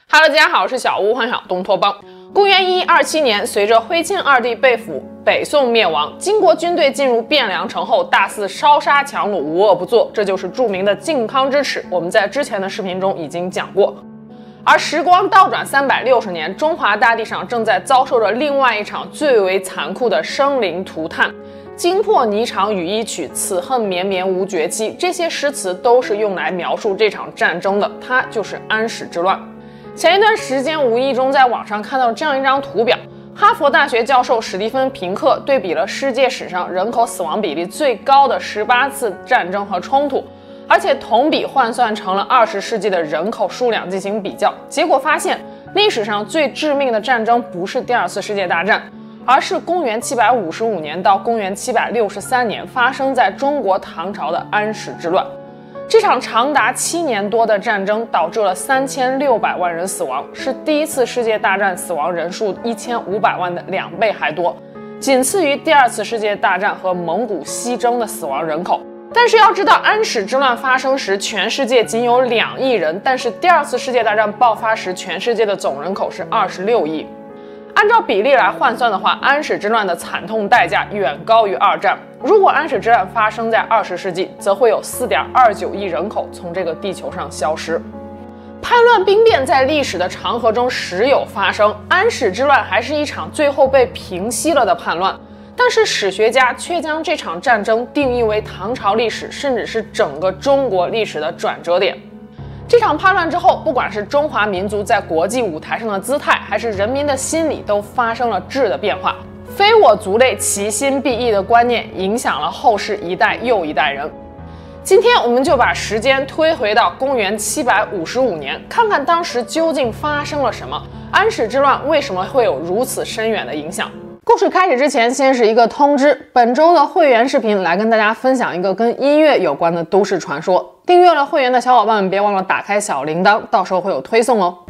Hello， 大家好，我是小屋，欢迎东托邦。公元1127年，随着徽钦二帝被俘，北宋灭亡，金国军队进入汴梁城后，大肆烧杀抢掳，无恶不作，这就是著名的靖康之耻。我们在之前的视频中已经讲过。而时光倒转360年，中华大地上正在遭受着另外一场最为残酷的生灵涂炭。惊破霓裳羽衣曲，此恨绵绵无绝期。这些诗词都是用来描述这场战争的，它就是安史之乱。前一段时间，无意中在网上看到这样一张图表，哈佛大学教授史蒂芬·平克对比了世界史上人口死亡比例最高的18次战争和冲突，而且同比换算成了20世纪的人口数量进行比较，结果发现历史上最致命的战争不是第2次世界大战，而是公元755年到公元763年发生在中国唐朝的安史之乱。这场长达7年多的战争导致了3600万人死亡，是第1次世界大战死亡人数1500万的2倍还多，仅次于第2次世界大战和蒙古西征的死亡人口。但是要知道，安史之乱发生时，全世界仅有2亿人，但是第2次世界大战爆发时，全世界的总人口是26亿。按照比例来换算的话，安史之乱的惨痛代价远高于2战。如果安史之乱发生在20世纪，则会有4.29亿人口从这个地球上消失。叛乱兵变在历史的长河中时有发生，安史之乱还是一场最后被平息了的叛乱，但是史学家却将这场战争定义为唐朝历史，甚至是整个中国历史的转折点。这场叛乱之后，不管是中华民族在国际舞台上的姿态，还是人民的心理，都发生了质的变化。非我族类，其心必异的观念影响了后世一代又一代人。今天我们就把时间推回到公元755年，看看当时究竟发生了什么，安史之乱为什么会有如此深远的影响。故事开始之前，先是一个通知，本周的会员视频来跟大家分享一个跟音乐有关的都市传说。订阅了会员的小伙伴们，别忘了打开小铃铛，到时候会有推送哦。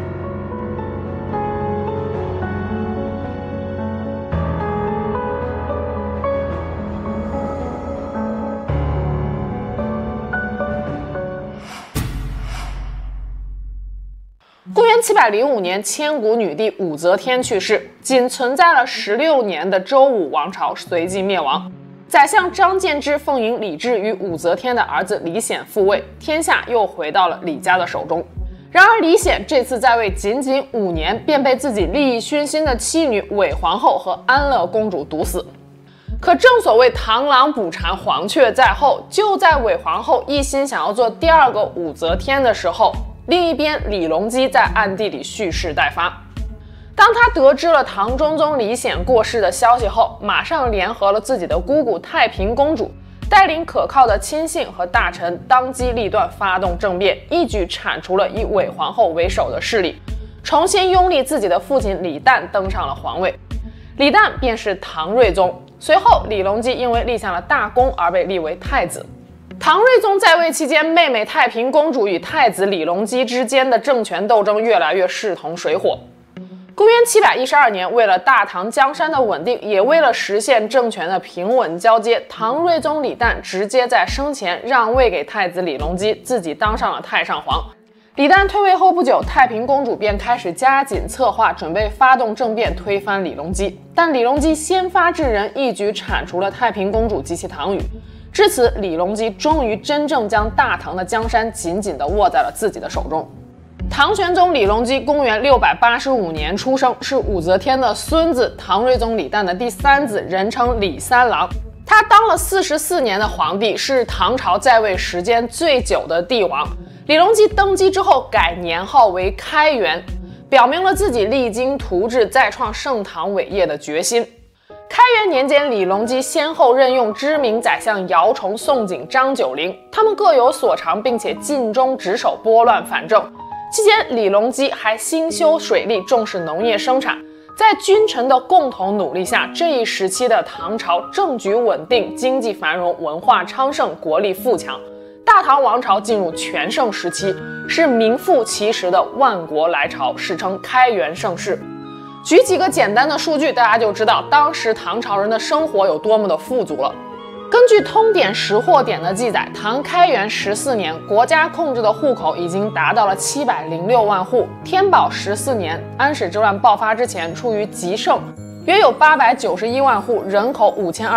公元705年，千古女帝武则天去世，仅存在了16年的周武王朝随即灭亡。宰相张建之奉迎李治与武则天的儿子李显复位，天下又回到了李家的手中。然而李显这次在位仅5年，便被自己利益熏心的妻女韦皇后和安乐公主毒死。可正所谓螳螂捕蝉，黄雀在后，就在韦皇后一心想要做第2个武则天的时候，另一边李隆基在暗地里蓄势待发。当他得知了唐中宗李显过世的消息后，马上联合了自己的姑姑太平公主，带领可靠的亲信和大臣，当机立断发动政变，一举铲除了以韦皇后为首的势力，重新拥立自己的父亲李旦登上了皇位。李旦便是唐睿宗。随后李隆基因为立下了大功而被立为太子。唐睿宗在位期间，妹妹太平公主与太子李隆基之间的政权斗争越来越势同水火。公元712年，为了大唐江山的稳定，也为了实现政权的平稳交接，唐睿宗李旦直接在生前让位给太子李隆基，自己当上了太上皇。李旦退位后不久，太平公主便开始加紧策划，准备发动政变推翻李隆基。但李隆基先发制人，一举铲除了太平公主及其堂羽。至此，李隆基终于真正将大唐的江山紧紧地握在了自己的手中。唐玄宗李隆基公元685年出生，是武则天的孙子，唐睿宗李旦的第3子，人称李三郎。他当了44年的皇帝，是唐朝在位时间最久的帝王。李隆基登基之后改年号为开元，表明了自己励精图治再创盛唐伟业的决心。开元年间，李隆基先后任用知名宰相姚崇、宋璟、张九龄，他们各有所长，并且尽忠职守，拨乱反正。期间，李隆基还兴修水利，重视农业生产。在君臣的共同努力下，这一时期的唐朝政局稳定，经济繁荣，文化昌盛，国力富强。大唐王朝进入全盛时期，是名副其实的万国来朝，史称开元盛世。举几个简单的数据，大家就知道当时唐朝人的生活有多么的富足了。 根据通典识货典的记载，唐开元14年，国家控制的户口已经达到了706万户。天宝14年，安史之乱爆发之前，处于极盛，约有891万户，人口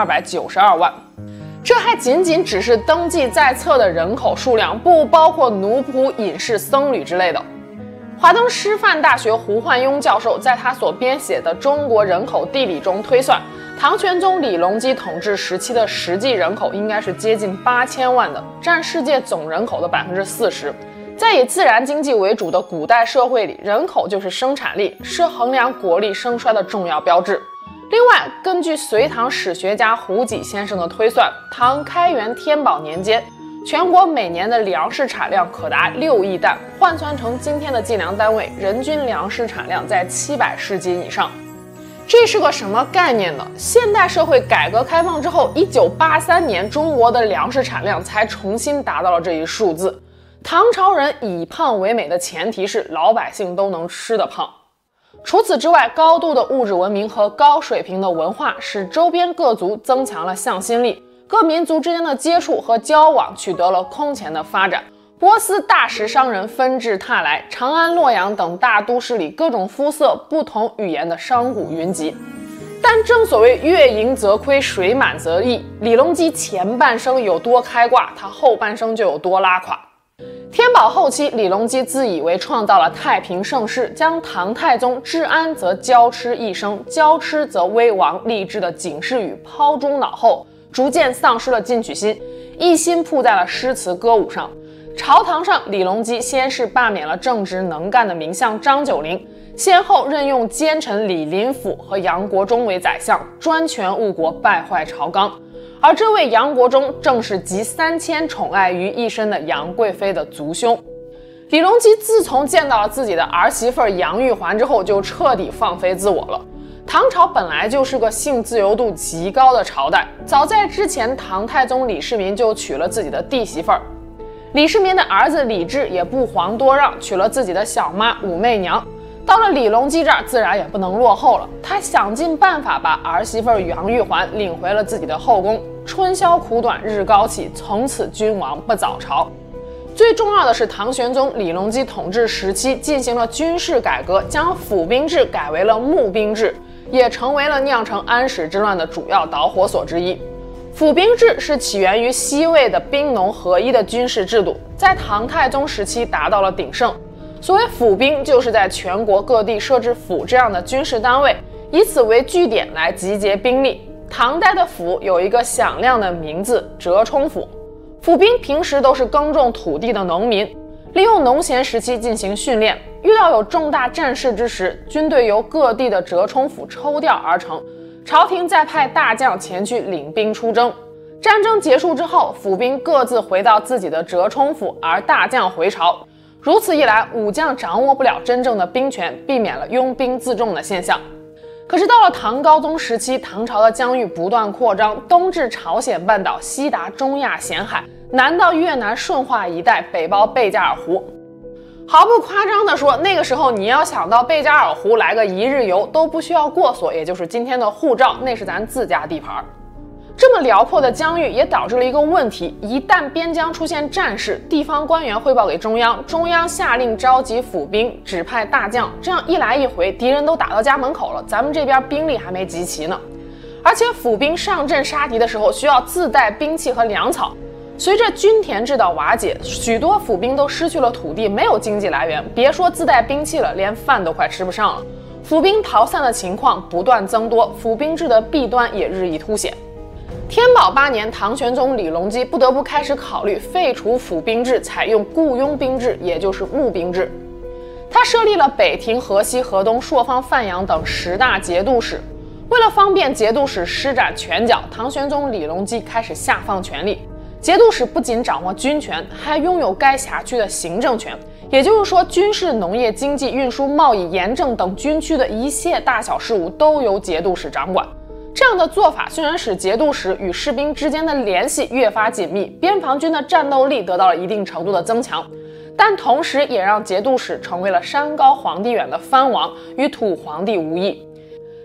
5292万。这还仅仅只是登记在册的人口数量，不包括奴仆、隐士、僧侣之类的。华东师范大学胡焕庸教授在他所编写的《中国人口地理》中推算，唐玄宗李隆基统治时期的实际人口应该是接近8000万的，占世界总人口的40%。在以自然经济为主的古代社会里，人口就是生产力，是衡量国力盛衰的重要标志。另外，根据隋唐史学家胡济先生的推算，唐开元天宝年间，全国每年的粮食产量可达6亿担，换算成今天的计量单位，人均粮食产量在700市斤以上。这是个什么概念呢？现代社会改革开放之后，1983年中国的粮食产量才重新达到了这一数字。唐朝人以胖为美的前提是老百姓都能吃得胖。除此之外，高度的物质文明和高水平的文化使周边各族增强了向心力，各民族之间的接触和交往取得了空前的发展。波斯大食商人纷至沓来，长安、洛阳等大都市里各种肤色、不同语言的商贾云集。但正所谓月盈则亏，水满则溢，李隆基前半生有多开挂，他后半生就有多拉垮。天宝后期，李隆基自以为创造了太平盛世，将唐太宗治安则骄痴一生，骄痴则危亡立志的警示语抛诸脑后，逐渐丧失了进取心，一心扑在了诗词歌舞上。朝堂上，李隆基先是罢免了正直能干的名相张九龄，先后任用奸臣李林甫和杨国忠为宰相，专权误国，败坏朝纲。而这位杨国忠正是集3000宠爱于一身的杨贵妃的族兄。李隆基自从见到了自己的儿媳妇杨玉环之后，就彻底放飞自我了。唐朝本来就是个性自由度极高的朝代，早在之前，唐太宗李世民就娶了自己的弟媳妇儿。李世民的儿子李治也不遑多让，娶了自己的小妈武媚娘。到了李隆基这儿，自然也不能落后了。他想尽办法把儿媳妇杨玉环领回了自己的后宫。春宵苦短，日高起，从此君王不早朝。最重要的是，唐玄宗李隆基统治时期进行了军事改革，将府兵制改为了募兵制，也成为了酿成安史之乱的主要导火索之一。府兵制是起源于西魏的兵农合一的军事制度，在唐太宗时期达到了鼎盛。所谓府兵，就是在全国各地设置府这样的军事单位，以此为据点来集结兵力。唐代的府有一个响亮的名字——折冲府。府兵平时都是耕种土地的农民，利用农闲时期进行训练。遇到有重大战事之时，军队由各地的折冲府抽调而成，朝廷再派大将前去领兵出征。战争结束之后，府兵各自回到自己的折冲府，而大将回朝。如此一来，武将掌握不了真正的兵权，避免了拥兵自重的现象。可是到了唐高宗时期，唐朝的疆域不断扩张，东至朝鲜半岛，西达中亚咸海，南到越南顺化一带，北包贝加尔湖。毫不夸张地说，那个时候你要想到贝加尔湖来个一日游，都不需要过所，也就是今天的护照，那是咱自家地盘。这么辽阔的疆域也导致了一个问题：一旦边疆出现战事，地方官员汇报给中央，中央下令召集府兵，指派大将，这样一来一回，敌人都打到家门口了，咱们这边兵力还没集齐呢。而且府兵上阵杀敌的时候需要自带兵器和粮草，随着均田制的瓦解，许多府兵都失去了土地，没有经济来源，别说自带兵器了，连饭都快吃不上了。府兵逃散的情况不断增多，府兵制的弊端也日益凸显。天宝8年，唐玄宗李隆基不得不开始考虑废除府兵制，采用雇佣兵制，也就是募兵制。他设立了北庭、河西、河东、朔方、范阳等10大节度使。为了方便节度使施展拳脚，唐玄宗李隆基开始下放权力。节度使不仅掌握军权，还拥有该辖区的行政权，也就是说，军事、农业、经济、运输、贸易、盐政等军区的一切大小事务都由节度使掌管。这样的做法虽然使节度使与士兵之间的联系越发紧密，边防军的战斗力得到了一定程度的增强，但同时也让节度使成为了山高皇帝远的藩王，与土皇帝无异。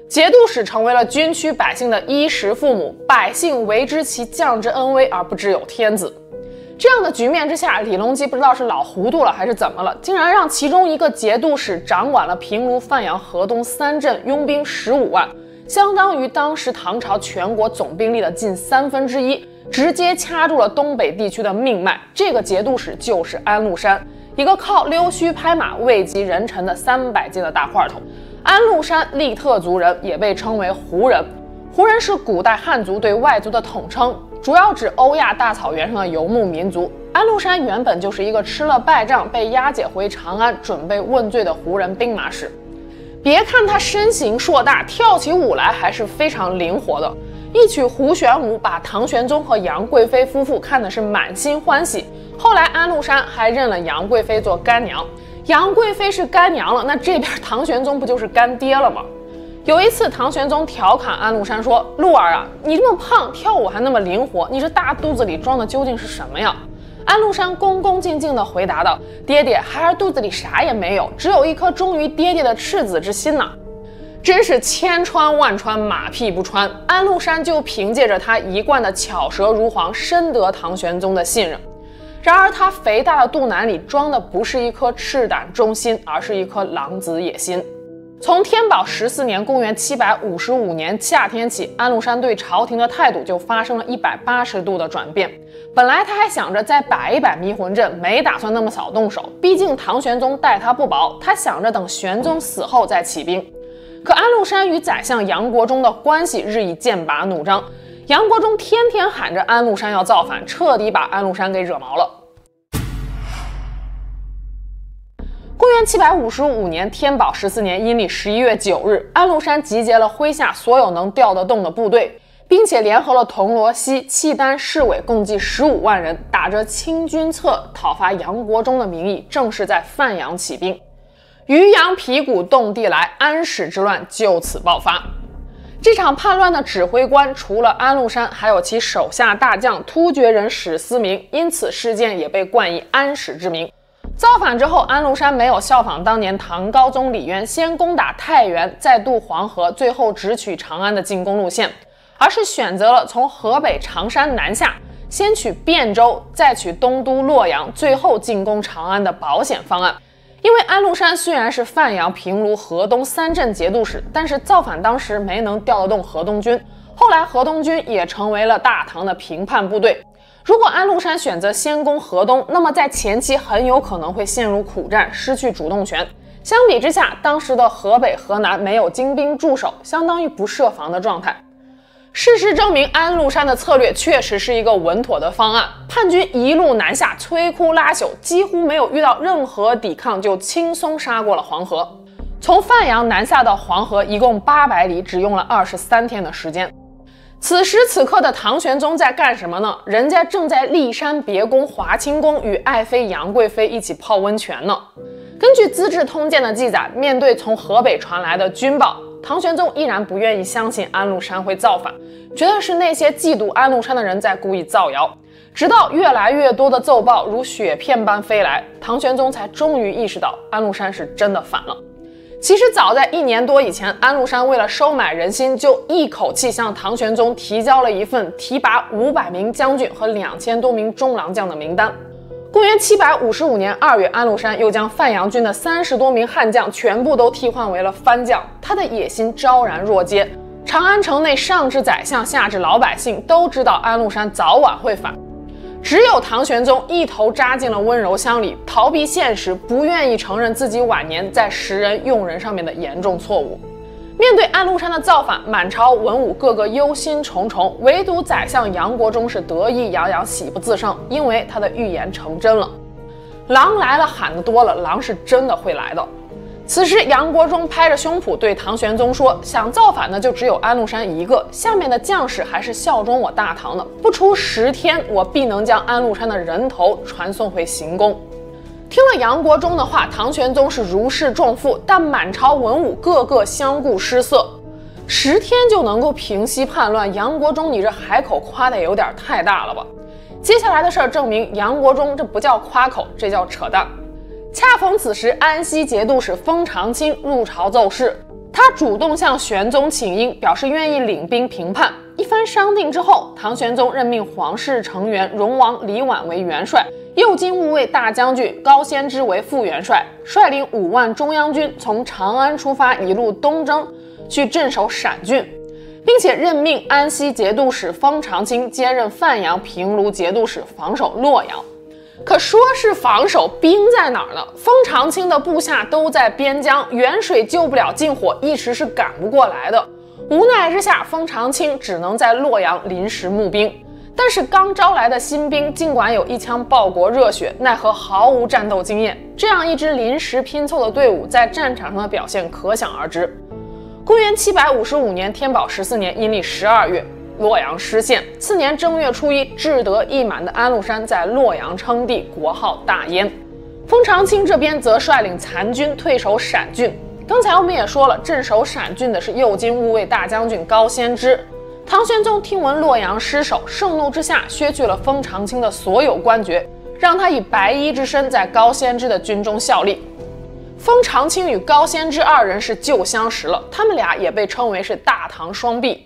节度使成为了军区百姓的衣食父母，百姓唯知其将之恩威，而不知有天子。这样的局面之下，李隆基不知道是老糊涂了还是怎么了，竟然让其中一个节度使掌管了平卢、范阳、河东3镇，拥兵15万，相当于当时唐朝全国总兵力的近1/3，直接掐住了东北地区的命脉。这个节度使就是安禄山，一个靠溜须拍马、位极人臣的300斤的大块头。安禄山粟特族人，也被称为胡人。胡人是古代汉族对外族的统称，主要指欧亚大草原上的游牧民族。安禄山原本就是一个吃了败仗被押解回长安准备问罪的胡人兵马使。别看他身形硕大，跳起舞来还是非常灵活的。一曲胡旋舞把唐玄宗和杨贵妃夫妇看的是满心欢喜。后来安禄山还认了杨贵妃做干娘，杨贵妃是干娘了，那这边唐玄宗不就是干爹了吗？有一次，唐玄宗调侃安禄山说：“鹿儿啊，你这么胖，跳舞还那么灵活，你这大肚子里装的究竟是什么呀？”安禄山恭恭敬敬地回答道：“爹爹，孩儿肚子里啥也没有，只有一颗忠于爹爹的赤子之心呐。”真是千穿万穿，马屁不穿。安禄山就凭借着他一贯的巧舌如簧，深得唐玄宗的信任。然而他肥大的肚腩里装的不是一颗赤胆忠心，而是一颗狼子野心。从天宝14年公元755年夏天起，安禄山对朝廷的态度就发生了180度的转变。本来他还想着再摆一摆迷魂阵，没打算那么早动手，毕竟唐玄宗待他不薄，他想着等玄宗死后再起兵。可安禄山与宰相杨国忠的关系日益剑拔弩张，杨国忠天天喊着安禄山要造反，彻底把安禄山给惹毛了。公元755年天宝14年阴历11月9日，安禄山集结了麾下所有能调得动的部队，并且联合了铜锣西、契丹、侍卫共计15万人，打着清君侧讨伐杨国忠的名义，正式在范阳起兵。渔阳鼙鼓动地来，安史之乱就此爆发。这场叛乱的指挥官除了安禄山，还有其手下大将突厥人史思明，因此事件也被冠以安史之名。造反之后，安禄山没有效仿当年唐高宗李渊先攻打太原，再渡黄河，最后直取长安的进攻路线，而是选择了从河北长山南下，先取汴州，再取东都洛阳，最后进攻长安的保险方案。因为安禄山虽然是范阳、平卢、河东3镇节度使，但是造反当时没能调得动河东军，后来河东军也成为了大唐的平叛部队。如果安禄山选择先攻河东，那么在前期很有可能会陷入苦战，失去主动权。相比之下，当时的河北、河南没有精兵驻守，相当于不设防的状态。事实证明，安禄山的策略确实是一个稳妥的方案。叛军一路南下，摧枯拉朽，几乎没有遇到任何抵抗，就轻松杀过了黄河。从范阳南下到黄河，一共800里，只用了23天的时间。此时此刻的唐玄宗在干什么呢？人家正在骊山别宫华清宫与爱妃杨贵妃一起泡温泉呢。根据《资治通鉴》的记载，面对从河北传来的军报，唐玄宗依然不愿意相信安禄山会造反，觉得是那些嫉妒安禄山的人在故意造谣。直到越来越多的奏报如雪片般飞来，唐玄宗才终于意识到安禄山是真的反了。其实早在1年多以前，安禄山为了收买人心，就一口气向唐玄宗提交了一份提拔500名将军和2000多名中郎将的名单。公元755年2月，安禄山又将范阳军的30多名悍将全部都替换为了番将，他的野心昭然若揭。长安城内上至宰相，下至老百姓都知道安禄山早晚会反。只有唐玄宗一头扎进了温柔乡里，逃避现实，不愿意承认自己晚年在识人用人上面的严重错误。面对安禄山的造反，满朝文武个个忧心忡忡，唯独宰相杨国忠是得意洋洋，喜不自胜，因为他的预言成真了。狼来了喊得多了，狼是真的会来的。此时杨国忠拍着胸脯对唐玄宗说，想造反的就只有安禄山一个，下面的将士还是效忠我大唐的，不出10天，我必能将安禄山的人头传送回行宫。听了杨国忠的话，唐玄宗是如释重负，但满朝文武个个相顾失色。10天就能够平息叛乱，杨国忠你这海口夸的也有点太大了吧？接下来的事儿证明，杨国忠这不叫夸口，这叫扯淡。恰逢此时，安西节度使封长清入朝奏事， 他主动向玄宗请缨，表示愿意领兵平叛。一番商定之后，唐玄宗任命皇室成员荣王李绾为元帅，右金吾卫大将军高仙芝为副元帅，率领5万中央军从长安出发，一路东征，去镇守陕郡，并且任命安西节度使封长清兼任范阳、平卢节度使，防守洛阳。可说是防守，兵在哪儿呢？封长清的部下都在边疆，远水救不了近火，一时是赶不过来的。无奈之下，封长清只能在洛阳临时募兵。但是刚招来的新兵尽管有一腔报国热血，奈何毫无战斗经验。这样一支临时拼凑的队伍在战场上的表现可想而知。公元755年天宝14年阴历12月，洛阳失陷。次年正月初1，志得意满的安禄山在洛阳称帝，国号大燕。封长清这边则率领残军退守陕郡。刚才我们也说了，镇守陕郡的是右金吾卫大将军高仙芝。唐玄宗听闻洛阳失守，盛怒之下削去了封长清的所有官爵，让他以白衣之身在高仙芝的军中效力。封长清与高仙芝2人是旧相识了，他们俩也被称为是大唐双璧。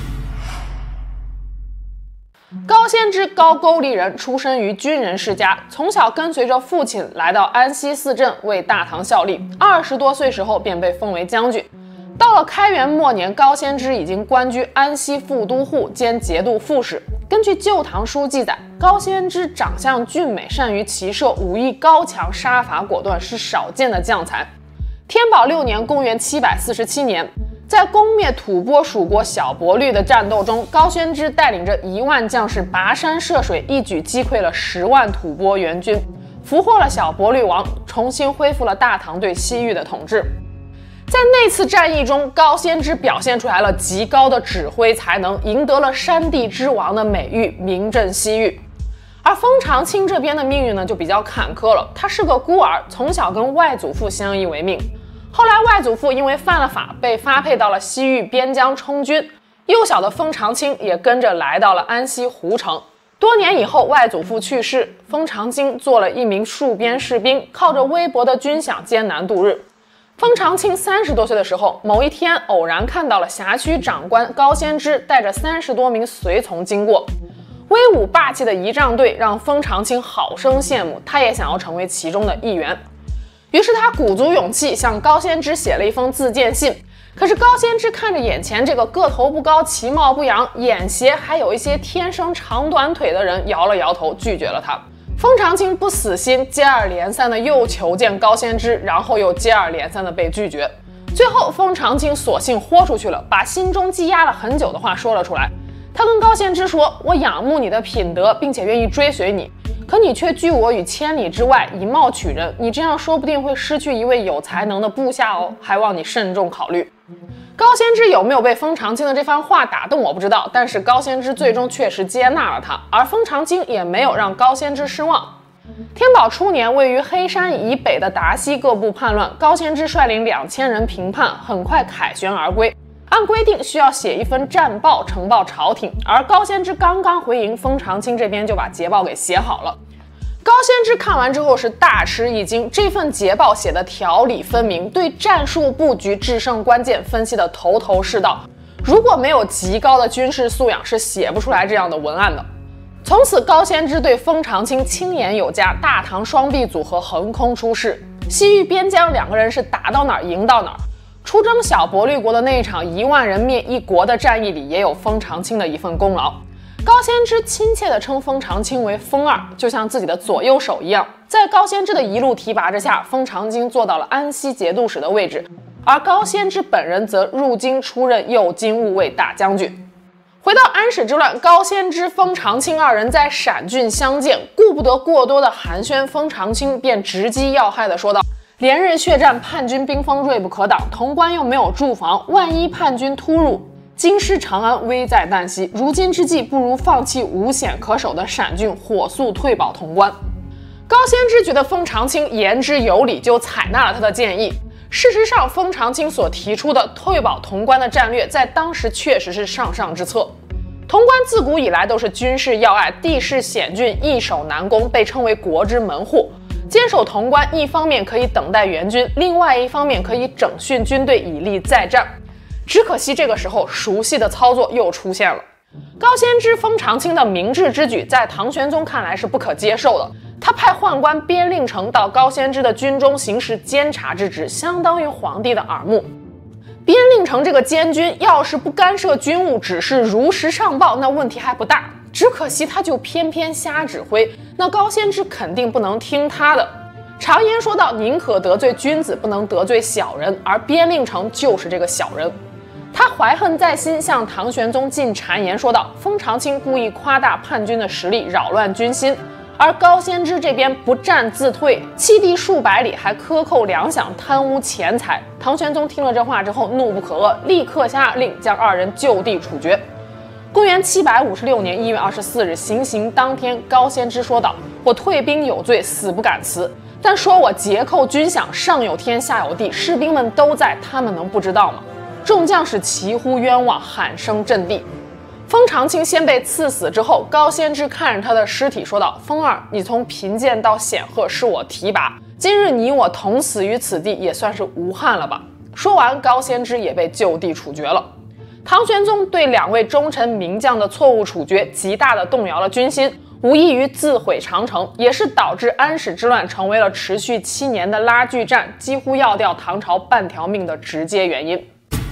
高仙芝，高句丽人，出身于军人世家，从小跟随着父亲来到安西四镇为大唐效力。20多岁时候便被封为将军。到了开元末年，高仙芝已经官居安西副都护兼节度副使。根据《旧唐书》记载，高仙芝长相俊美，善于骑射，武艺高强，杀伐果断，是少见的将才。天宝6年，公元747年，在攻灭吐蕃属国小勃律的战斗中，高仙芝带领着1万将士跋山涉水，一举击溃了10万吐蕃援军，俘获了小勃律王，重新恢复了大唐对西域的统治。在那次战役中，高仙芝表现出来了极高的指挥才能，赢得了山地之王的美誉，名震西域。而封长清这边的命运呢，就比较坎坷了。他是个孤儿，从小跟外祖父相依为命。后来外祖父因为犯了法，被发配到了西域边疆充军。幼小的封长清也跟着来到了安西胡城。多年以后，外祖父去世，封长清做了一名戍边士兵，靠着微薄的军饷艰难度日。封长清30多岁的时候，某一天偶然看到了辖区长官高仙芝带着30多名随从经过，威武霸气的仪仗队让封长清好生羡慕，他也想要成为其中的一员。于是他鼓足勇气向高仙芝写了一封自荐信。可是高仙芝看着眼前这个个头不高、其貌不扬、眼斜还有一些天生长短腿的人，摇了摇头，拒绝了他。封长清不死心，接二连三的又求见高仙芝，然后又接二连三的被拒绝。最后封长清索性豁出去了，把心中积压了很久的话说了出来。他跟高仙芝说：“我仰慕你的品德，并且愿意追随你，可你却拒我于千里之外，以貌取人，你这样说不定会失去一位有才能的部下哦，还望你慎重考虑。”高仙芝有没有被封长清的这番话打动我不知道，但是高仙芝最终确实接纳了他，而封长清也没有让高仙芝失望。天宝初年，位于黑山以北的达西各部叛乱，高仙芝率领2000人平叛，很快凯旋而归。按规定需要写一份战报呈报朝廷，而高仙芝刚刚回营，封长清这边就把捷报给写好了。高仙芝看完之后是大吃一惊，这份捷报写的条理分明，对战术布局、制胜关键分析的头头是道。如果没有极高的军事素养，是写不出来这样的文案的。从此，高仙芝对封长清青眼有加，大唐双璧组合横空出世。西域边疆2个人是打到哪儿赢到哪儿。出征小勃律国的那一场1万人灭1国的战役里，也有封长清的一份功劳。高仙芝亲切地称封长清为封二，就像自己的左右手一样。在高仙芝的一路提拔之下，封长清做到了安西节度使的位置，而高仙芝本人则入京出任右金吾卫大将军。回到安史之乱，高仙芝、封长清2人在陕郡相见，顾不得过多的寒暄，封长清便直击要害地说道：“连日血战，叛军兵锋锐不可挡，潼关又没有驻防，万一叛军突入，京师长安危在旦夕，如今之计，不如放弃无险可守的陕郡，火速退保潼关。”高仙芝觉得封长清言之有理，就采纳了他的建议。事实上，封长清所提出的退保潼关的战略，在当时确实是上上之策。潼关自古以来都是军事要隘，地势险峻，易守难攻，被称为国之门户。 坚守潼关，一方面可以等待援军，另外一方面可以整训军队以利再战。只可惜这个时候，熟悉的操作又出现了。高仙芝封长清的明智之举，在唐玄宗看来是不可接受的。他派宦官边令丞到高仙芝的军中行使监察之职，相当于皇帝的耳目。边令丞这个监军要是不干涉军务，只是如实上报，那问题还不大。只可惜他就偏偏瞎指挥，那高仙芝肯定不能听他的。常言说到，宁可得罪君子，不能得罪小人，而边令丞就是这个小人。他怀恨在心，向唐玄宗进谗言说道：封长清故意夸大叛军的实力，扰乱军心，而高仙芝这边不战自退，弃地数百里，还克扣粮饷，贪污钱财。唐玄宗听了这话之后，怒不可遏，立刻下令将二人就地处决。公元756年1月24日，行刑当天，高仙芝说道：我退兵有罪，死不敢辞，但说我劫寇军饷，上有天下有地，士兵们都在，他们能不知道吗？众将士齐呼冤枉，喊声震地。封长清先被赐死之后，高仙芝看着他的尸体说道：封儿，你从贫贱到显赫是我提拔，今日你我同死于此地，也算是无憾了吧。说完，高仙芝也被就地处决了。唐玄宗对两位忠臣名将的错误处决，极大地动摇了军心，无异于自毁长城，也是导致安史之乱成为了持续7年的拉锯战，几乎要掉唐朝半条命的直接原因。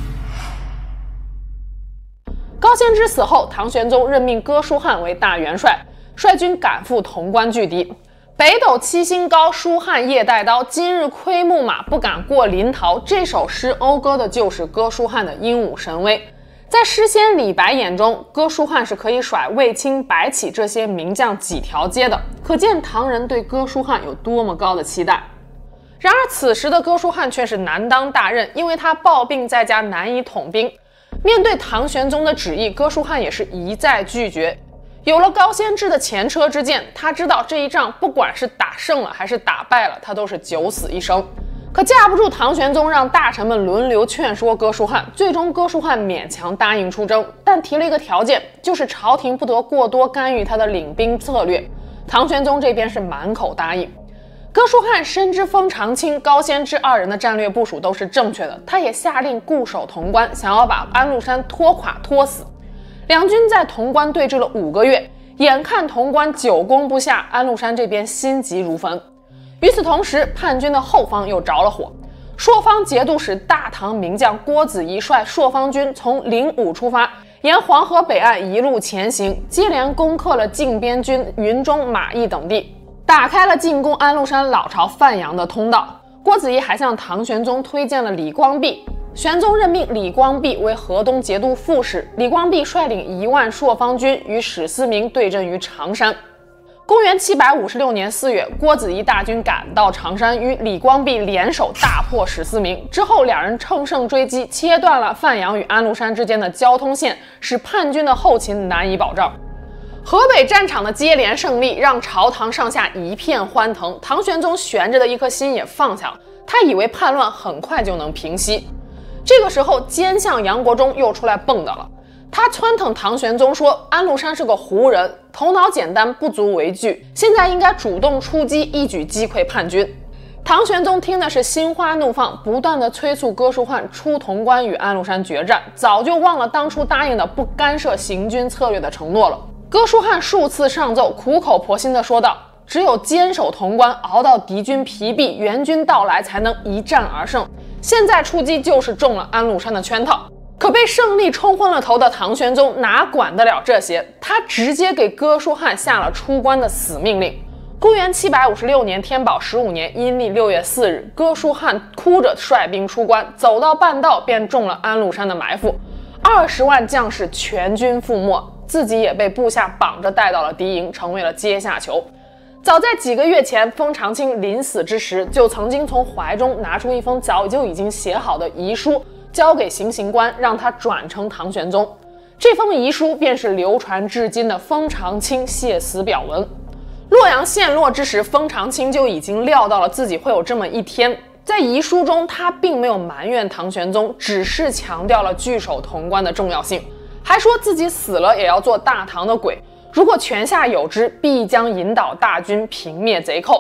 高仙芝死后，唐玄宗任命哥舒翰为大元帅，率军赶赴潼关拒敌。北斗七星高，舒翰夜带刀，今日窥牧马，不敢过临洮。这首诗讴歌的就是哥舒翰的英武神威。在诗仙李白眼中，哥舒翰是可以甩卫青、白起这些名将几条街的，可见唐人对哥舒翰有多么高的期待。然而此时的哥舒翰却是难当大任，因为他抱病在家，难以统兵。面对唐玄宗的旨意，哥舒翰也是一再拒绝。有了高仙芝的前车之鉴，他知道这一仗不管是打胜了还是打败了，他都是九死一生。可架不住唐玄宗让大臣们轮流劝说哥舒翰，最终哥舒翰勉强答应出征，但提了一个条件，就是朝廷不得过多干预他的领兵策略。唐玄宗这边是满口答应。哥舒翰深知封长清、高仙芝二人的战略部署都是正确的，他也下令固守潼关，想要把安禄山拖垮拖死。两军在潼关对峙了5个月，眼看潼关久攻不下，安禄山这边心急如焚。与此同时，叛军的后方又着了火。朔方节度使大唐名将郭子仪率朔方军从灵武出发，沿黄河北岸一路前行，接连攻克了靖边军云中、马邑等地，打开了进攻安禄山老巢范阳的通道。郭子仪还向唐玄宗推荐了李光弼，玄宗任命李光弼为河东节度副使，李光弼率领1万朔方军与史思明对阵于常山。公元756年4月，郭子仪大军赶到常山，与李光弼联手大破史思明。之后，两人乘胜追击，切断了范阳与安禄山之间的交通线，使叛军的后勤难以保障。河北战场的接连胜利让朝堂上下一片欢腾，唐玄宗悬着的一颗心也放下了，他以为叛乱很快就能平息。这个时候，奸相杨国忠又出来蹦跶了。他撺掇唐玄宗说，安禄山是个胡人，头脑简单，不足为惧，现在应该主动出击，一举击溃叛军。唐玄宗听的是心花怒放，不断的催促哥舒翰出潼关与安禄山决战，早就忘了当初答应的不干涉行军策略的承诺了。哥舒翰数次上奏，苦口婆心的说道，只有坚守潼关，熬到敌军疲弊，援军到来，才能一战而胜。现在出击就是中了安禄山的圈套。可被胜利冲昏了头的唐玄宗哪管得了这些，他直接给哥舒翰下了出关的死命令。公元756年天宝15年阴历6月4日，哥舒翰哭着率兵出关，走到半道便中了安禄山的埋伏，20万将士全军覆没，自己也被部下绑着带到了敌营，成为了阶下囚。早在几个月前，封长清临死之时，就曾经从怀中拿出一封早就已经写好的遗书，交给行刑官，让他转呈唐玄宗。这封遗书便是流传至今的封长清谢死表文。洛阳陷落之时，封长清就已经料到了自己会有这么一天。在遗书中，他并没有埋怨唐玄宗，只是强调了据守潼关的重要性，还说自己死了也要做大唐的鬼，如果泉下有知，必将引导大军平灭贼寇。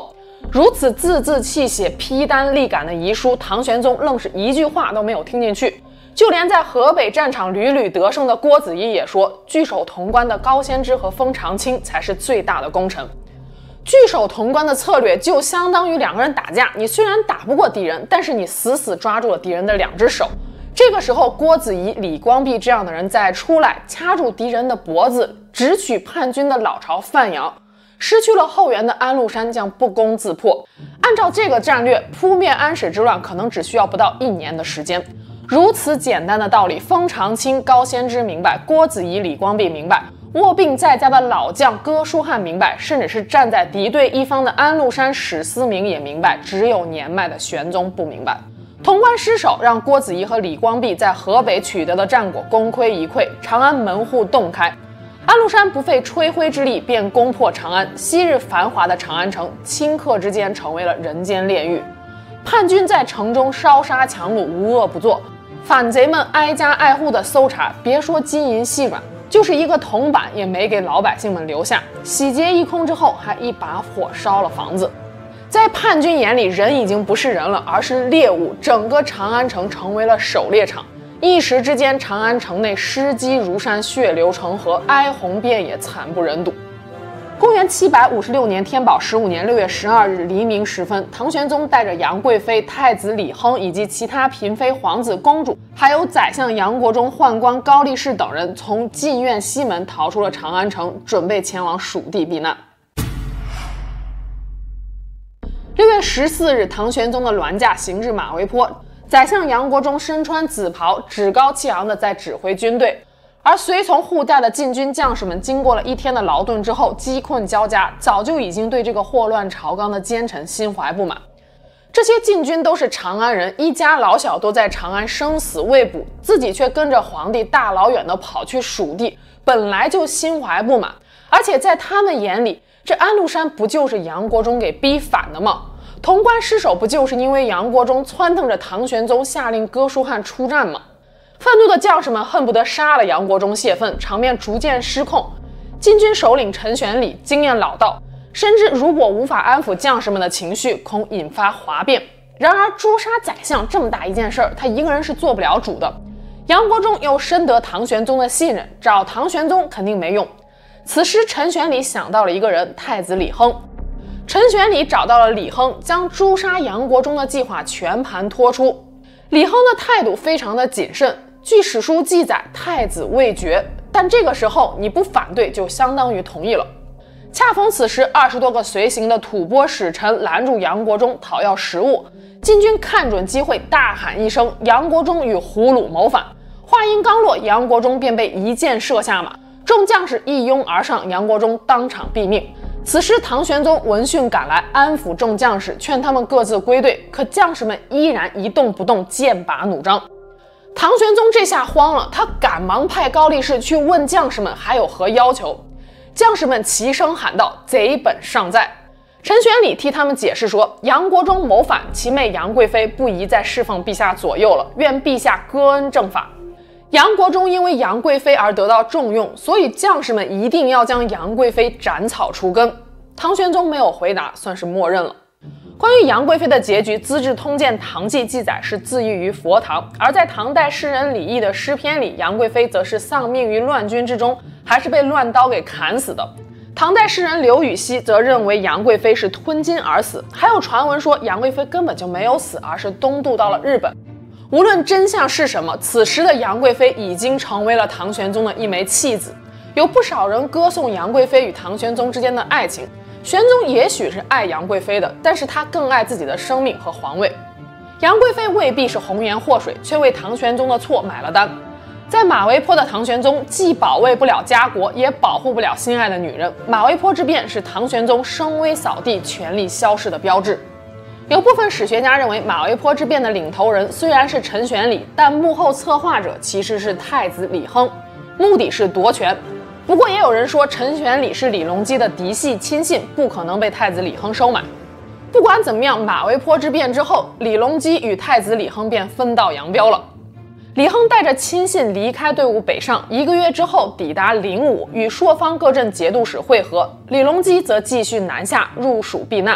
如此字字泣血、披肝沥胆的遗书，唐玄宗愣是一句话都没有听进去。就连在河北战场屡屡得胜的郭子仪也说，据守潼关的高仙芝和封长清才是最大的功臣。据守潼关的策略就相当于两个人打架，你虽然打不过敌人，但是你死死抓住了敌人的两只手。这个时候，郭子仪、李光弼这样的人再出来掐住敌人的脖子，直取叛军的老巢范阳，失去了后援的安禄山将不攻自破。按照这个战略，扑灭安史之乱可能只需要不到1年的时间。如此简单的道理，封长清、高仙芝明白，郭子仪、李光弼明白，卧病在家的老将哥舒翰明白，甚至是站在敌对一方的安禄山、史思明也明白，只有年迈的玄宗不明白。潼关失守，让郭子仪和李光弼在河北取得的战果功亏一篑，长安门户洞开。安禄山不费吹灰之力便攻破长安，昔日繁华的长安城，顷刻之间成为了人间炼狱。叛军在城中烧杀抢掳，无恶不作。反贼们挨家挨户的搜查，别说金银细软，就是一个铜板也没给老百姓们留下。洗劫一空之后，还一把火烧了房子。在叛军眼里，人已经不是人了，而是猎物。整个长安城成为了狩猎场。一时之间，长安城内尸积如山，血流成河，哀鸿遍野，惨不忍睹。公元756年天宝15年6月12日黎明时分，唐玄宗带着杨贵妃、太子李亨以及其他嫔妃、皇子、公主，还有宰相杨国忠、宦官高力士等人，从禁苑西门逃出了长安城，准备前往蜀地避难。6月14日，唐玄宗的銮驾行至马嵬坡，宰相杨国忠身穿紫袍，趾高气昂地在指挥军队。而随从护驾的禁军将士们，经过了1天的劳顿之后，饥困交加，早就已经对这个祸乱朝纲的奸臣心怀不满。这些禁军都是长安人，一家老小都在长安生死未卜，自己却跟着皇帝大老远的跑去蜀地，本来就心怀不满。而且在他们眼里，这安禄山不就是杨国忠给逼反的吗？潼关失守不就是因为杨国忠撺掇着唐玄宗下令哥舒翰出战吗？愤怒的将士们恨不得杀了杨国忠泄愤，场面逐渐失控。禁军首领陈玄礼经验老道，深知如果无法安抚将士们的情绪，恐引发哗变。然而诛杀宰相这么大一件事儿，他一个人是做不了主的。杨国忠又深得唐玄宗的信任，找唐玄宗肯定没用。此时陈玄礼想到了一个人，太子李亨。陈玄礼找到了李亨，将诛杀杨国忠的计划全盘托出。李亨的态度非常的谨慎，据史书记载，太子未决，但这个时候你不反对就相当于同意了。恰逢此时，20多个随行的吐蕃使臣拦住杨国忠讨要食物，禁军看准机会大喊一声：“杨国忠与胡虏谋反！”话音刚落，杨国忠便被一箭射下马，众将士一拥而上，杨国忠当场毙命。此时唐玄宗闻讯赶来，安抚众将士，劝他们各自归队，可将士们依然一动不动，剑拔弩张。唐玄宗这下慌了，他赶忙派高力士去问将士们还有何要求。将士们齐声喊道：“贼本尚在。”陈玄礼替他们解释说，杨国忠谋反，其妹杨贵妃不宜再侍奉陛下左右了，愿陛下割恩正法。杨国忠因为杨贵妃而得到重用，所以将士们一定要将杨贵妃斩草除根。唐玄宗没有回答，算是默认了。关于杨贵妃的结局，《资治通鉴·唐纪》记载是自缢于佛堂，而在唐代诗人李益的诗篇里，杨贵妃则是丧命于乱军之中，还是被乱刀给砍死的。唐代诗人刘禹锡则认为杨贵妃是吞金而死，还有传闻说杨贵妃根本就没有死，而是东渡到了日本。无论真相是什么，此时的杨贵妃已经成为了唐玄宗的一枚弃子。有不少人歌颂杨贵妃与唐玄宗之间的爱情，玄宗也许是爱杨贵妃的，但是他更爱自己的生命和皇位。杨贵妃未必是红颜祸水，却为唐玄宗的错买了单。在马嵬坡的唐玄宗既保卫不了家国，也保护不了心爱的女人。马嵬坡之变是唐玄宗声威扫地、权力消逝的标志。有部分史学家认为，马嵬坡之变的领头人虽然是陈玄礼，但幕后策划者其实是太子李亨，目的是夺权。不过也有人说，陈玄礼是李隆基的嫡系亲信，不可能被太子李亨收买。不管怎么样，马嵬坡之变之后，李隆基与太子李亨便分道扬镳了。李亨带着亲信离开队伍北上，1个月之后抵达灵武，与朔方各镇节度使会合。李隆基则继续南下入蜀避难。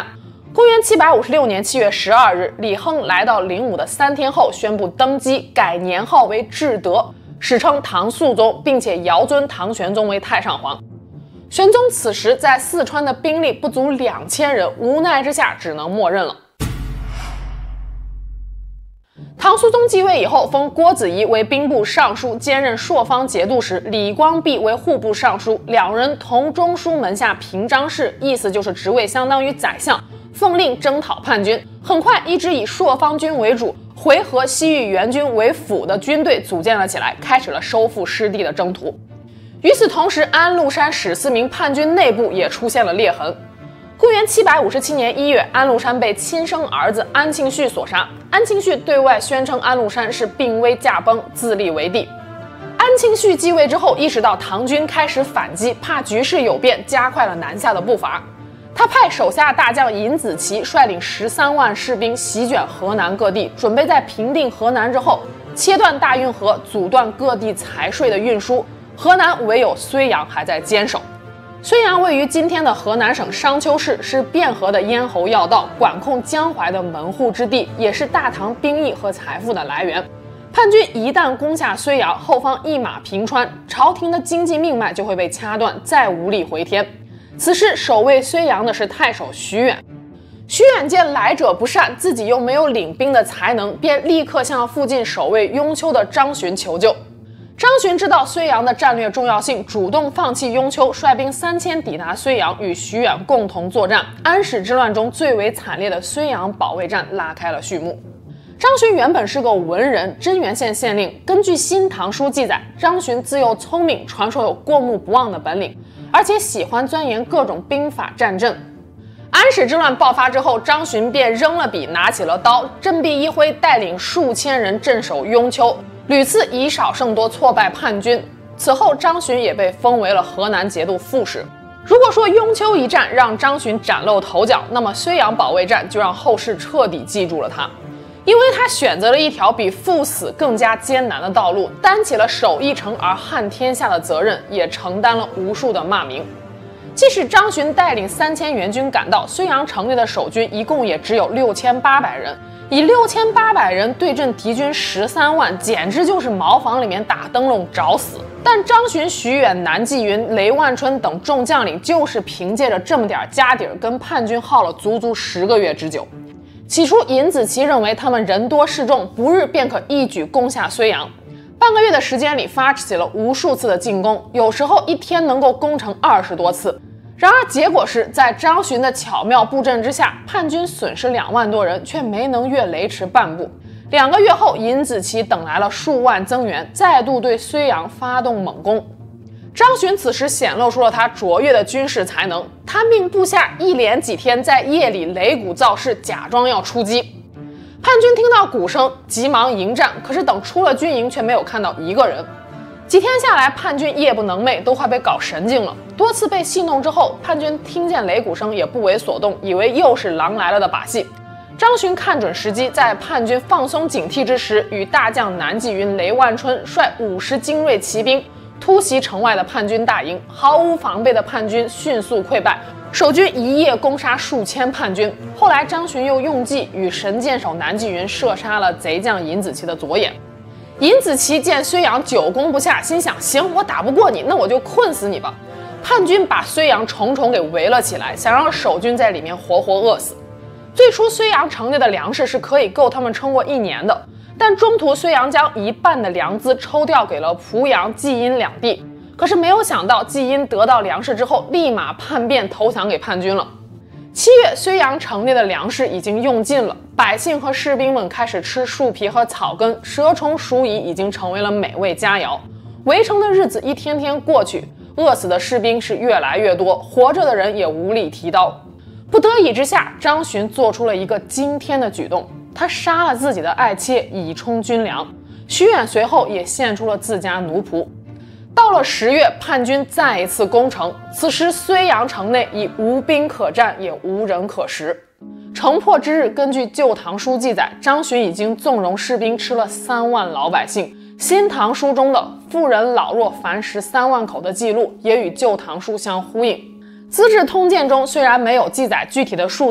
公元756年7月12日，李亨来到灵武的3天后，宣布登基，改年号为至德，史称唐肃宗，并且遥尊唐玄宗为太上皇。玄宗此时在四川的兵力不足2000人，无奈之下只能默认了。唐肃宗继位以后，封郭子仪为兵部尚书，兼任朔方节度使，李光弼为户部尚书，两人同中书门下平章事，意思就是职位相当于宰相，奉令征讨叛军。很快，一支以朔方军为主、回纥西域援军为辅的军队组建了起来，开始了收复失地的征途。与此同时，安禄山史思明叛军内部也出现了裂痕。公元757年1月，安禄山被亲生儿子安庆绪所杀。安庆绪对外宣称安禄山是病危驾崩，自立为帝。安庆绪继位之后，意识到唐军开始反击，怕局势有变，加快了南下的步伐。他派手下大将尹子奇率领13万士兵席卷河南各地，准备在平定河南之后，切断大运河，阻断各地财税的运输。河南唯有睢阳还在坚守。睢阳位于今天的河南省商丘市，是汴河的咽喉要道，管控江淮的门户之地，也是大唐兵役和财富的来源。叛军一旦攻下睢阳，后方一马平川，朝廷的经济命脉就会被掐断，再无力回天。此时守卫睢阳的是太守徐远。徐远见来者不善，自己又没有领兵的才能，便立刻向附近守卫雍丘的张巡求救。张巡知道睢阳的战略重要性，主动放弃雍丘，率兵3000抵达睢阳，与徐远共同作战。安史之乱中最为惨烈的睢阳保卫战拉开了序幕。张巡原本是个文人，真源县县令。根据《新唐书》记载，张巡自幼聪明，传说有过目不忘的本领，而且喜欢钻研各种兵法战阵。安史之乱爆发之后，张巡便扔了笔，拿起了刀，振臂一挥，带领数千人镇守雍丘，屡次以少胜多，挫败叛军。此后，张巡也被封为了河南节度副使。如果说雍丘一战让张巡崭露头角，那么睢阳保卫战就让后世彻底记住了他，因为他选择了一条比赴死更加艰难的道路，担起了守一城而撼天下的责任，也承担了无数的骂名。即使张巡带领3000援军赶到，睢阳城内的守军一共也只有6800人。以6800人对阵敌军13万，简直就是茅房里面打灯笼找死。但张巡、徐远、南霁云、雷万春等众将领就是凭借着这么点家底儿，跟叛军耗了足足10个月之久。起初，尹子奇认为他们人多势众，不日便可一举攻下睢阳。半个月的时间里，发起了无数次的进攻，有时候一天能够攻城20多次。然而结果是在张巡的巧妙布阵之下，叛军损失2万多人，却没能越雷池半步。2个月后，尹子奇等来了数万增援，再度对睢阳发动猛攻。张巡此时显露出了他卓越的军事才能，他命部下一连几天在夜里擂鼓造势，假装要出击。叛军听到鼓声，急忙迎战，可是等出了军营，却没有看到一个人。几天下来，叛军夜不能寐，都快被搞神经了。多次被戏弄之后，叛军听见擂鼓声也不为所动，以为又是狼来了的把戏。张巡看准时机，在叛军放松警惕之时，与大将南霁云、雷万春率50精锐骑兵突袭城外的叛军大营，毫无防备的叛军迅速溃败，守军一夜攻杀数千叛军。后来张巡又用计与神箭手南霁云射杀了贼将尹子奇的左眼。尹子奇见睢阳久攻不下，心想：行，我打不过你，那我就困死你吧。叛军把睢阳重重给围了起来，想让守军在里面活活饿死。最初睢阳城内的粮食是可以够他们撑过1年的，但中途睢阳将一半的粮资抽调给了濮阳、蓟阴两地。可是没有想到，蓟阴得到粮食之后，立马叛变投降给叛军了。7月，睢阳城内的粮食已经用尽了，百姓和士兵们开始吃树皮和草根，蛇虫鼠蚁已经成为了美味佳肴。围城的日子一天天过去，饿死的士兵是越来越多，活着的人也无力提刀。不得已之下，张巡做出了一个惊天的举动，他杀了自己的爱妾以充军粮。徐远随后也献出了自家奴仆。到了10月，叛军再一次攻城，此时睢阳城内已无兵可战，也无人可食。城破之日，根据《旧唐书》记载，张巡已经纵容士兵吃了3万老百姓。《新唐书》中的妇人老弱凡食3万口的记录，也与《旧唐书》相呼应。《资治通鉴》中虽然没有记载具体的数字，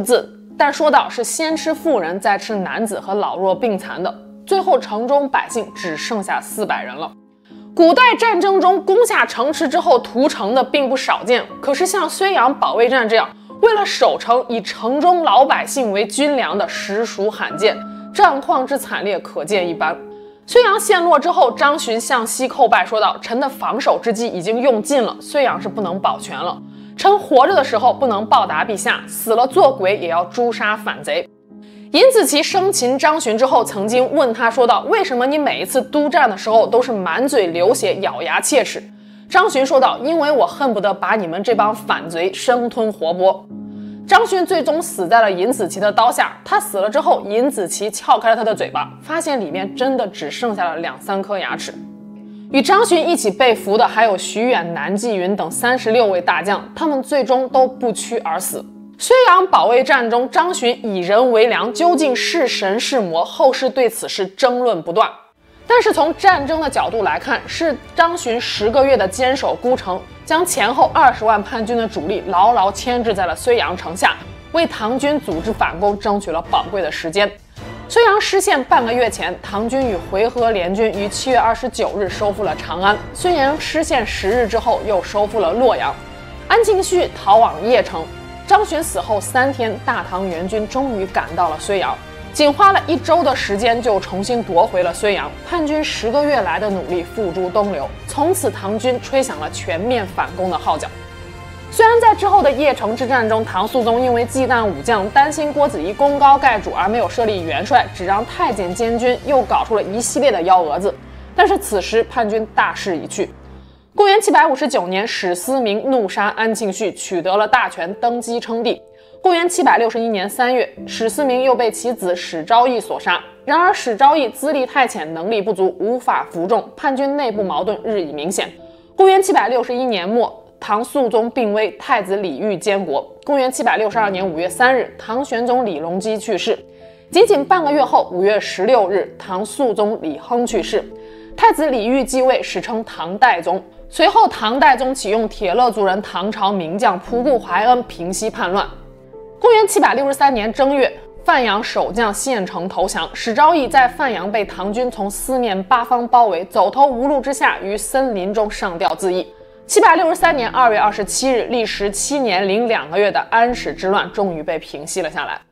但说到是先吃妇人再吃男子和老弱病残的，最后城中百姓只剩下400人了。古代战争中攻下城池之后屠城的并不少见，可是像睢阳保卫战这样为了守城以城中老百姓为军粮的实属罕见，战况之惨烈可见一斑。睢阳陷落之后，张巡向西叩拜说道：“臣的防守之计已经用尽了，睢阳是不能保全了。臣活着的时候不能报答陛下，死了做鬼也要诛杀反贼。”尹子奇生擒张巡之后，曾经问他说道：“为什么你每一次督战的时候都是满嘴流血，咬牙切齿？”张巡说道：“因为我恨不得把你们这帮反贼生吞活剥。”张巡最终死在了尹子奇的刀下。他死了之后，尹子奇撬开了他的嘴巴，发现里面真的只剩下了2-3颗牙齿。与张巡一起被俘的还有徐远、南霁云等36位大将，他们最终都不屈而死。睢阳保卫战中，张巡以人为粮，究竟是神是魔？后世对此事争论不断。但是从战争的角度来看，是张巡10个月的坚守孤城，将前后20万叛军的主力牢牢牵制在了睢阳城下，为唐军组织反攻争取了宝贵的时间。睢阳失陷半个月前，唐军与回纥联军于7月29日收复了长安。睢阳失陷10日之后，又收复了洛阳。安庆绪逃往邺城。张巡死后3天，大唐援军终于赶到了睢阳，仅花了1周的时间就重新夺回了睢阳。叛军10个月来的努力付诸东流，从此唐军吹响了全面反攻的号角。虽然在之后的邺城之战中，唐肃宗因为忌惮武将，担心郭子仪功高盖主而没有设立元帅，只让太监监军，又搞出了一系列的幺蛾子，但是此时叛军大势已去。公元759年，史思明怒杀安庆绪，取得了大权，登基称帝。公元761年3月，史思明又被其子史昭义所杀。然而史昭义资历太浅，能力不足，无法服众，叛军内部矛盾日益明显。公元761年末，唐肃宗病危，太子李煜监国。公元762年5月3日，唐玄宗李隆基去世。仅半个月后，5月16日，唐肃宗李亨去世，太子李煜继位，史称唐代宗。随后，唐代宗启用铁勒族人唐朝名将仆固怀恩平息叛乱。公元763年正月，范阳守将献城投降，史昭义在范阳被唐军从4面8方包围，走投无路之下，于森林中上吊自缢。763年2月27日，历时7年零2个月的安史之乱终于被平息了下来。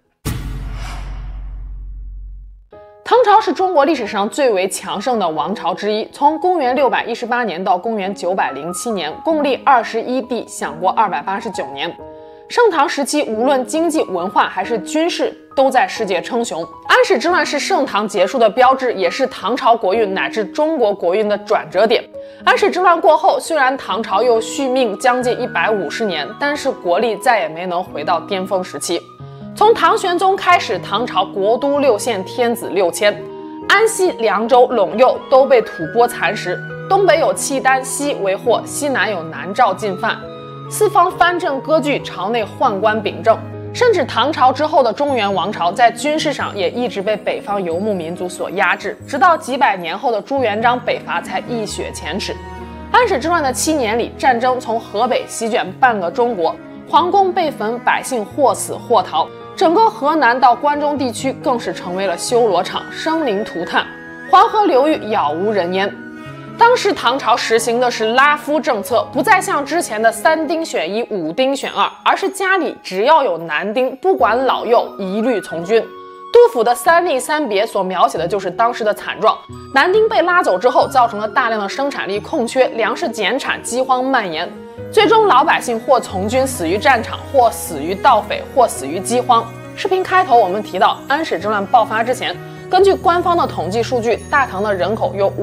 唐朝是中国历史上最为强盛的王朝之一，从公元618年到公元907年，共历21帝，享过289年。盛唐时期，无论经济、文化还是军事，都在世界称雄。安史之乱是盛唐结束的标志，也是唐朝国运乃至中国国运的转折点。安史之乱过后，虽然唐朝又续命将近150年，但是国力再也没能回到巅峰时期。从唐玄宗开始，唐朝国都6县，天子6000，安西、凉州、陇右都被吐蕃蚕食，东北有契丹、西为霍，西南有南诏、进犯，四方藩镇割据，朝内宦官秉政。甚至唐朝之后的中原王朝在军事上也一直被北方游牧民族所压制，直到几百年后的朱元璋北伐才一雪前耻。安史之乱的7年里，战争从河北席卷半个中国，皇宫被焚，百姓或死或逃。整个河南到关中地区更是成为了修罗场，生灵涂炭，黄河流域杳无人烟。当时唐朝实行的是拉夫政策，不再像之前的3丁选1、5丁选2，而是家里只要有男丁，不管老幼，一律从军。杜甫的3吏3别所描写的就是当时的惨状。男丁被拉走之后，造成了大量的生产力空缺，粮食减产，饥荒蔓延。最终老百姓或从军死于战场，或死于盗匪，或死于饥荒。视频开头我们提到，安史之乱爆发之前，根据官方的统计数据，大唐的人口有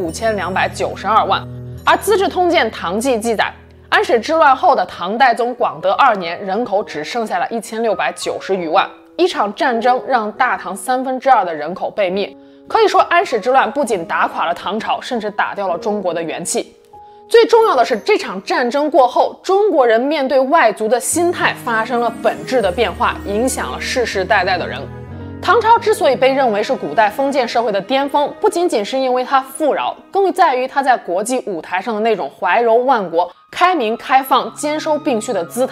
5292万，而《资治通鉴·唐纪》记载，安史之乱后的唐代宗广德2年，人口只剩下了1690余万。一场战争让大唐2/3的人口被灭，可以说安史之乱不仅打垮了唐朝，甚至打掉了中国的元气。最重要的是，这场战争过后，中国人面对外族的心态发生了本质的变化，影响了世世代代的人。唐朝之所以被认为是古代封建社会的巅峰，不仅仅是因为它富饶，更在于它在国际舞台上的那种怀柔万国、开明开放、兼收并蓄的姿态。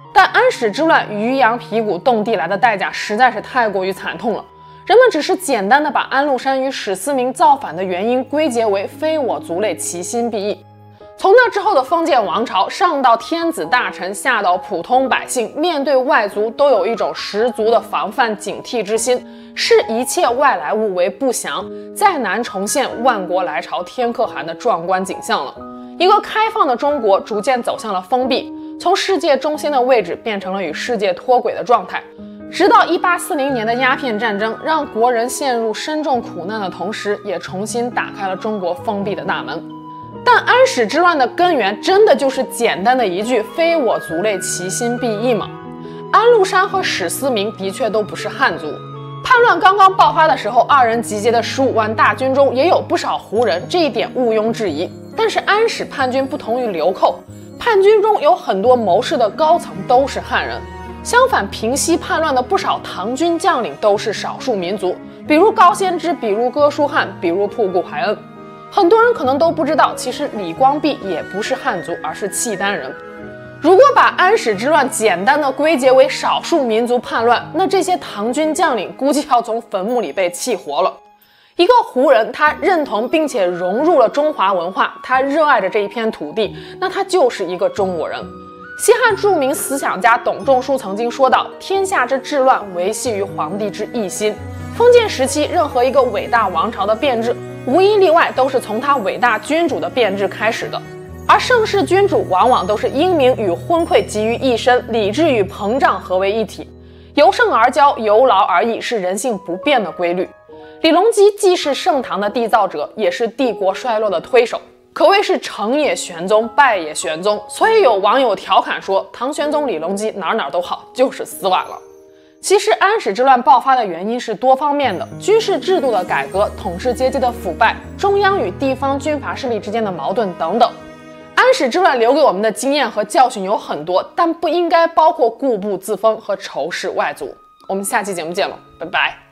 但安史之乱渔阳鼙鼓动地来的代价实在是太过于惨痛了。人们只是简单的把安禄山与史思明造反的原因归结为非我族类，其心必异。从那之后的封建王朝，上到天子大臣，下到普通百姓，面对外族都有一种十足的防范警惕之心，视一切外来物为不祥，再难重现万国来朝天可汗的壮观景象了。一个开放的中国逐渐走向了封闭，从世界中心的位置变成了与世界脱轨的状态。直到1840年的鸦片战争，让国人陷入深重苦难的同时，也重新打开了中国封闭的大门。但安史之乱的根源真的就是简单的一句“非我族类，其心必异”吗？安禄山和史思明的确都不是汉族。叛乱刚刚爆发的时候，二人集结的15万大军中也有不少胡人，这一点毋庸置疑。但是安史叛军不同于流寇，叛军中有很多谋士的高层都是汉人。相反，平息叛乱的不少唐军将领都是少数民族，比如高仙芝，比如哥舒翰，比如仆固怀恩。很多人可能都不知道，其实李光弼也不是汉族，而是契丹人。如果把安史之乱简单的归结为少数民族叛乱，那这些唐军将领估计要从坟墓里被气活了。一个胡人，他认同并且融入了中华文化，他热爱着这一片土地，那他就是一个中国人。西汉著名思想家董仲舒曾经说道：“天下之治乱，维系于皇帝之一心。”封建时期，任何一个伟大王朝的变质，无一例外都是从他伟大君主的变质开始的。而盛世君主往往都是英明与昏聩集于一身，理智与膨胀合为一体。由盛而骄，由劳而逸，是人性不变的规律。李隆基既是盛唐的缔造者，也是帝国衰落的推手，可谓是成也玄宗，败也玄宗。所以有网友调侃说，唐玄宗李隆基哪都好，就是死晚了。其实安史之乱爆发的原因是多方面的，军事制度的改革、统治阶级的腐败、中央与地方军阀势力之间的矛盾等等。安史之乱留给我们的经验和教训有很多，但不应该包括固步自封和仇视外族。我们下期节目见了，拜拜。